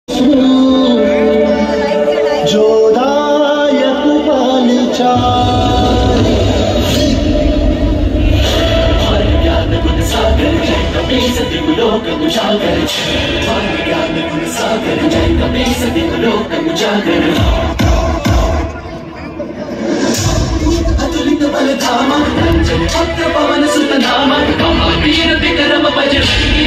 जोदायक पालिचार ज्ञान गुण सागर जय कपीस दिवलोक उजागर ज्ञान गुण सागर जय कपीस दिवलोक उजागर अतुलित बल धामा रंजन छत्र पवन सुत नामा महावीर विक्रम बजरंगी